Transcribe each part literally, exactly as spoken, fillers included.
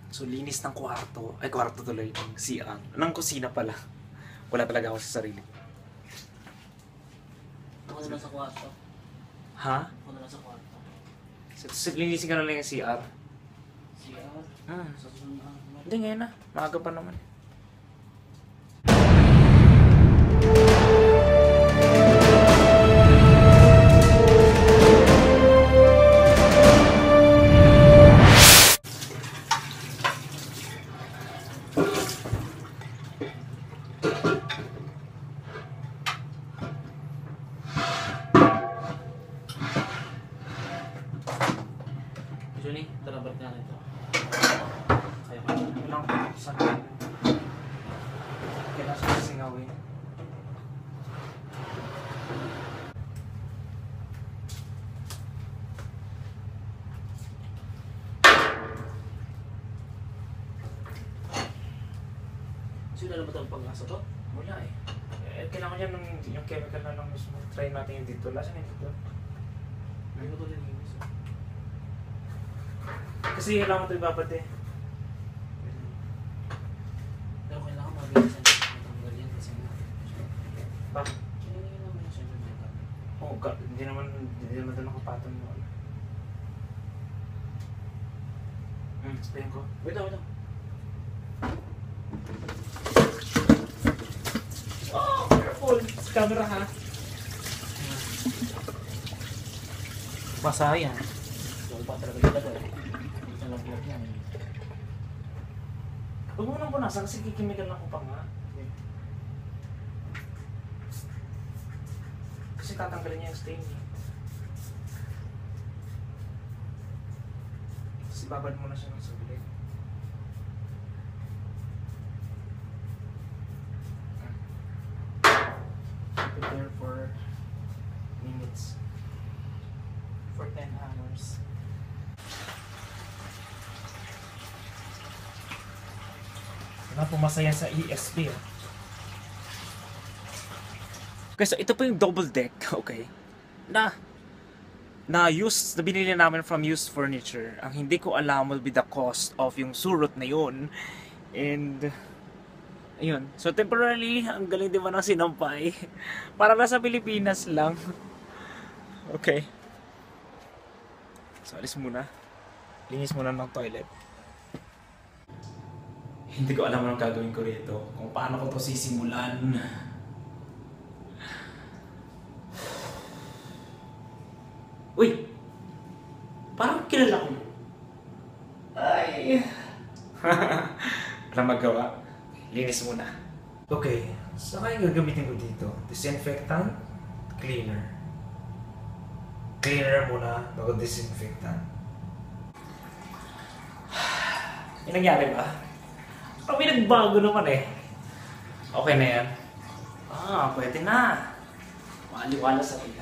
So, linis ng kwarto. Ay, kwarto tuloy. Ng C R. Ng kusina pala. Wala talaga ako sa sarili. Ako na lang sa kwarto. Ha? Ako na lang sa kwarto. So, so linisin ka na lang yung C R. C R? Hmm. Sa susunod na ano? Hindi, ngayon na. Maaga pa naman. Johnny, tara balik na ito. Kaya pa. Ilang sa akin. Kailan siya singawin. Sino na ba itong pag-asa to? Wala eh. Eh, kailangan niya ng yung chemical na lang mismo. Try natin yung dito. Lasan yung dito. Hindi ko ito nilinis. Kasi kailangan ito ibabad eh. Pero kailangan mabilisan yung matanggal yan kasi nga. Pa? Hindi naman yung siyempre may kami. Oo, oh, hindi naman hindi naman ito nakapatan mo. Hmm, explain ko. Wait lang, wait lang. Oh, careful! Sa camera ha. Basa yan. Huwag pa talaga dito to eh. Hindi na lang yan. Huwag mo nang punasan kasi kikimigal na ko pa nga. Kasi tatanggalin niya yung stain niya. Tapos ibabad mo na siya ng saglit. Prepare for minutes. For ten hours. Wala po masaya sa E S P ah. Okay, so ito po yung double deck, okay? Na na used, na binili namin from used furniture. Ang hindi ko alam will be the cost of yung surot na yun. And ayun. So temporarily, ang galing din ba ng sinampay? Para nasa Pilipinas lang. Okay. So alis muna. Linis muna ng toilet. Hindi ko alam anong gagawin ko rito. Kung paano ko to sisimulan. Uy! Parang kilala ko. Ay! Wala magawa. Linis muna. Okay. So kaya gagamitin ko dito? Disinfectant, cleaner. Cleaner muna bago disinfectant. Yung nangyari ba? Parang may nagbago naman eh. Okay na yan. Ah, pwede na. Maaliwala sa tiyan.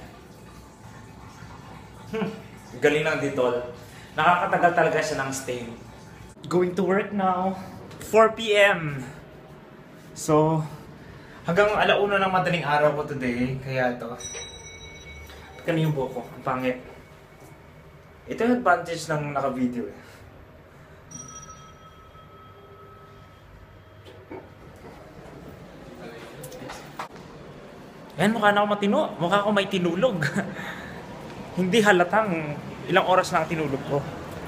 Hmm. Galing ng Dettol. Nakakatagal talaga siya ng stain. Going to work now. four p m So, hanggang alauna ng madaling araw ko today. Kaya ito. Kano yung buhok ko? Ang pangit. Ito yung advantage ng naka-video eh. Ayan, mukha na ako matino. Mukha ako may tinulog. Hindi halatang ilang oras na ang tinulog ko.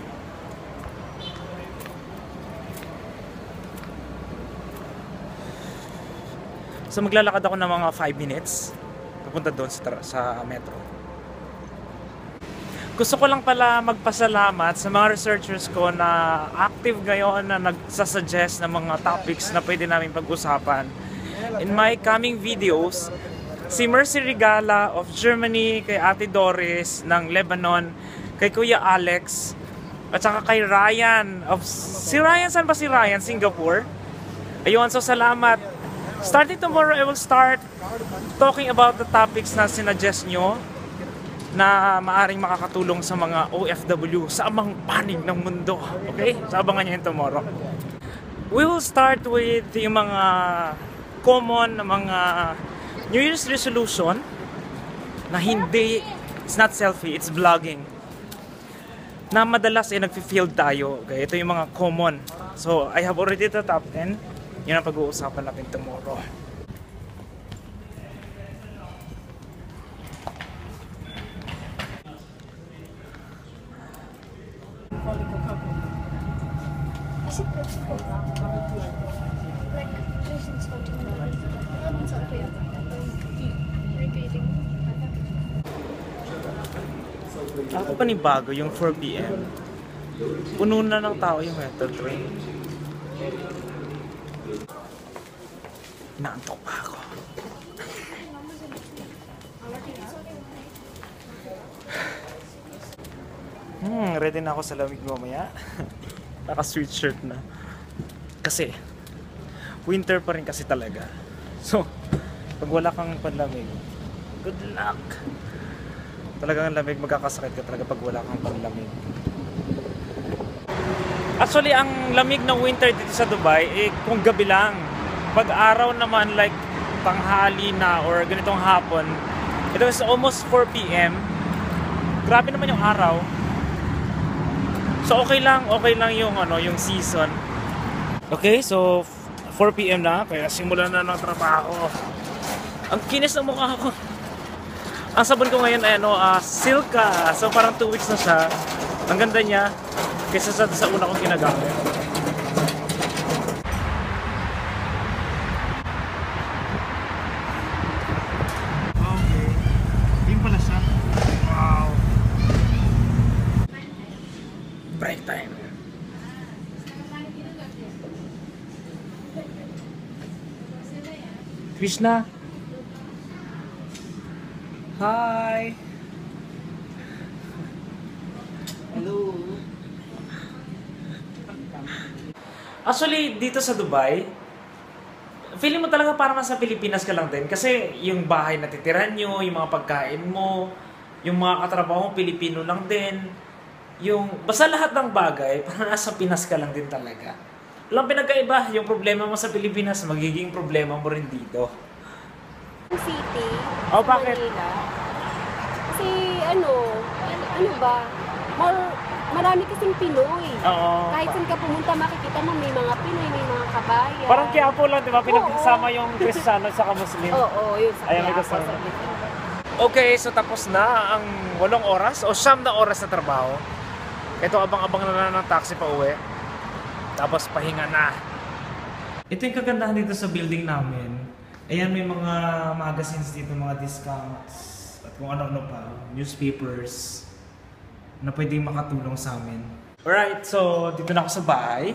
So maglalakad ako ng mga five minutes. Pupunta doon sa, sa metro. Gusto ko lang pala magpasalamat sa mga researchers ko na active ngayon na nagsasuggest ng mga topics na pwede namin pag-usapan. In my coming videos, si Mercy Regala of Germany, kay Ate Doris ng Lebanon, kay Kuya Alex, at saka kay Ryan of... Si Ryan, saan ba si Ryan? Singapore? Ayun, so salamat. Starting tomorrow, I will start talking about the topics na sinuggest nyo na maaring makakatulong sa mga O F W sa amang panig ng mundo. Okay? So abangan nyo yun tomorrow. We will start with yung mga common na mga New Year's resolution na hindi, it's not selfie, it's vlogging. Na madalas ay nag-failed tayo. Okay? Ito yung mga common So, I have already the top ten. Yun ang pag-uusapan natin tomorrow. Is it Pepsi Cola? Like, reasons for repeating. Ako panibago yung four p m Puno na ng tao yung metro train. Inaantok pa ako. Hmm, ready na ako sa lamig mamaya. Naka-sweatshirt na. Kasi, winter pa rin kasi talaga. So, pag wala kang panlamig, good luck! Talagang lamig, magkakasakit ka talaga pag wala kang panlamig. Actually, ang lamig ng winter dito sa Dubai, eh, kung gabi lang. Pag araw naman, like, tanghali na or ganitong hapon, ito is almost four p m Grabe naman yung araw. So, okay lang, okay lang yung, ano, yung season. Okay, so, four p m na, kaya simulan na ng trabaho. Ang kinis ng mukha ko. Ang sabon ko ngayon ay, ano, uh, Silka. So, parang two weeks na siya. Ang ganda niya. Kaysa sa, sa una kong ginagamit. Okay. Yun pala siya. Wow. Break time. Krishna. Hi. Hello. Actually, dito sa Dubai, feeling mo talaga parang nasa Pilipinas ka lang din. Kasi yung bahay na titiran nyo, yung mga pagkain mo, yung mga katrabaho mo, Pilipino lang din. Yung, basta lahat ng bagay, parang nasa Pinas ka lang din talaga. Walang pinagkaiba. Yung problema mo sa Pilipinas, magiging problema mo rin dito. City, Oh, sa bakit? Manila. Kasi ano, ano, ano ba, more, marami kasing Pinoy. Oo. Kahit saan ka pumunta, makikita mo may mga Pinoy, may mga kabayan. Parang Quiapo lang, di ba? Pinagsama Oo. yung Kristiyano sa Muslim. Oo, oh, yun sa Ayan, may Quiapo, kasama. sa Bicol. Okay, so tapos na ang walong oras o siyam na oras na trabaho. Ito, abang-abang na na ng taxi pa uwi. Tapos pahinga na. Ito yung kagandahan dito sa building namin. Ayan, may mga magazines dito, mga discounts, at kung ano-ano pa, newspapers, na pwedeng makatulong sa amin. Alright, so dito na ako sa bahay.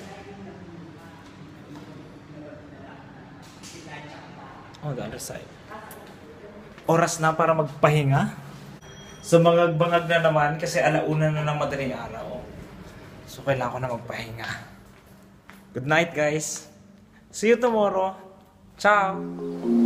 On the other side. Oras na para magpahinga. So mangag-bangag na naman kasi alauna na ng madaling araw. So kailangan ko na magpahinga. Good night, guys. See you tomorrow. Ciao!